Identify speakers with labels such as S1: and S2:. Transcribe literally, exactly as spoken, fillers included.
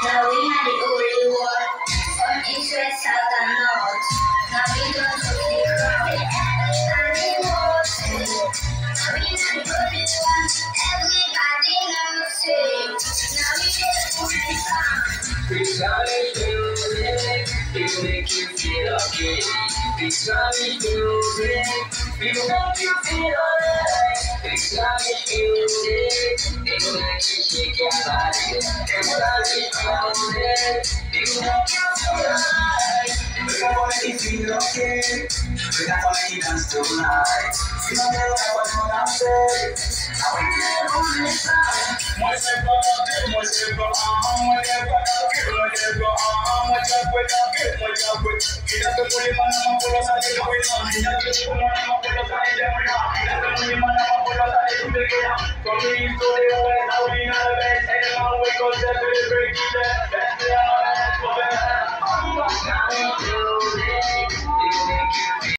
S1: Now we are the only one from east, west, south, and north. Now we don't to the crowd. Everybody knows it. Now we are the only one. Everybody knows it. Now we just put it on.
S2: Ghana music, it will make you feel okay. Ghana music, it will make you feel alright. Ghana music, it will make you shake your body. Ghana music, it will make you feel alright. We got to make you feel okay. We got to make you dance tonight. You know what I'm saying? Now we can't lose this time. Moi c'est pas la moi c'est pas ah moi c'est pas la moi c'est pas ah moi c'est pas la moi c'est pas qui la que les manas ma por la de la buena qui la que les manas ma por la de la buena qui la que les manas ma por la de la buena con mi historia de la orina de la we go to the break it